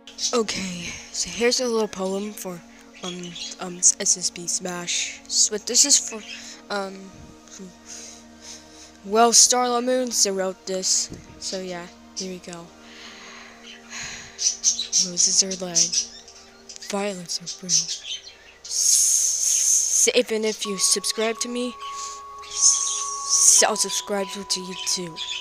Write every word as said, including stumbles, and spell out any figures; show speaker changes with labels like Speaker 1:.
Speaker 1: Okay, so here's a little poem for um um S S B Smash. So this is for um well Starla Moons that wrote this. So yeah, here we go. Roses are laid, violets are real. S- even if you subscribe to me, s- I'll subscribe to you too.